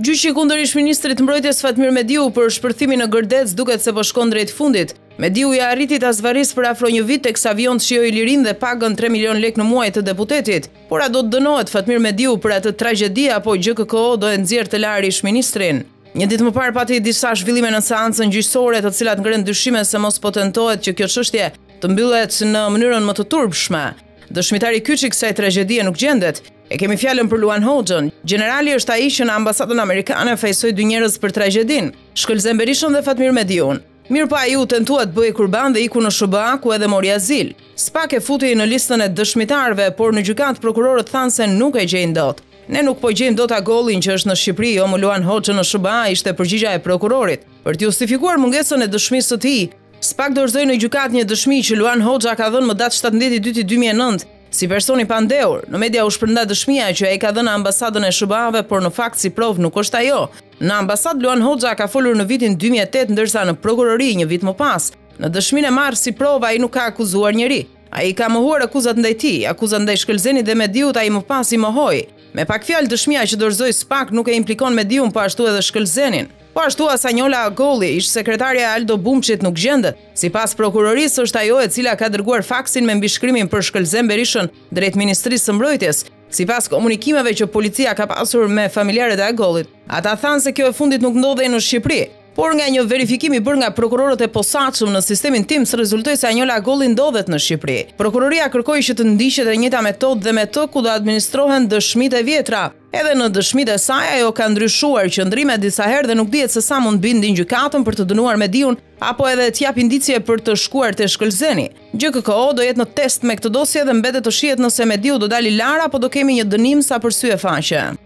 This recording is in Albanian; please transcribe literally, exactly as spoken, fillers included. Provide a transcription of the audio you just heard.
Gjyqi kundër ish-ministrit mbrojtjes Fatmir Mediu për shpërthimin në Gërdec duket se po shkon drejt fundit. Mediu ja arriti ta zvarrisë për afro një vit teksa avion shijoi lirinë dhe pagën tre milion lekë në muaj të deputetit. Por a do të dënohet Fatmir Mediu për atë tragjedi apo G K K O do e nxjerrë të larë ish-ministrin? Një ditë më parë pati disa zhvillime në seancën gjyqësore, të cilat ngren dyshime se mos po tentohet që kjo çështje të mbyllet në mënyrën më të turpshme. Dëshmitari kyç i kësaj tragjedie nuk gjendet. E kemi fjalën për Luan Hoxhën. Generali është ai që në ambasadën amerikane fejsoi dy njerëz për tragjedin, Shkëlzen Berishën dhe Fatmir Mediun. Mirë pa ai u tentua të bëhej kurban dhe iku në S B A ku edhe mori azil. Spak e futi në listën e dëshmitarëve, por në gjykatë prokurorët thanë se nuk e gjejnë dot. Ne nuk po gjejmë dot Agollin që është në Shqipëri, jo më Luan Hoxhën në S B A, ishte përgjigja e prokurorit. Për të justifikuar mungesën e dëshmisë së tij, Spak dorëzoi në gjykatë një dëshmi që Luan Hoxha ka dhënë më datë shtatëmbëdhjetë i dytë dy mijë e nëntë. Si personi pa ndehur, në media u shpërnda dëshmia që ai ka dhënë ambasadën e S B A-ve, por në fakt si provë nuk është ajo. Në ambasadë Luan Hoxha ka folur në vitin dy mijë e tetë, ndërsa në prokurori një vit më pas. Në dëshminë e marrë si provë ai nuk ka akuzuar njeri. Ai ka mohuar akuzat ndaj tij, akuzat ndaj Shkëlzenit dhe Mediut ai më pas i mohoi. Me pak fjalë, dëshmia që dorëzoi Spak nuk e implikon Mediun, po ashtu edhe Shkëlzenin. Po ashtu as Anjola Agolli, ish sekretarja e Aldo Bumçit, nuk gjendet. Sipas prokurorisë është ajo e cila ka dërguar faksin me mbishkrimin për Shkëlzen Berishën drejt Ministrisë së Mbrojtjes. Sipas komunikimeve që policia ka pasur me familjarët e Agollit, ata thanë se kjo e fundit nuk ndodhej në Shqipëri. Por nga një verifikim i bërë nga prokurorët e posaçëm në sistemin T I M S rezultoi se Anjola Agolli ndodhet në Shqipëri. Prokuroria kërkoi që të ndiqet e njëjta metodë dhe me të ku do administrohen dëshmitë e vjetra. Edhe në dëshmitë e saj ajo ka ndryshuar qëndrime disa herë dhe nuk dihet se sa mund bindin gjykatën për të dënuar Mediun apo edhe të jap indicie për të shkuar te Shkëlzeni. G K K O do jetë në test me këtë dosje dhe mbetet të shihet nëse Mediu do dalë lar apo do kemi një dënim sa për sy e faqe.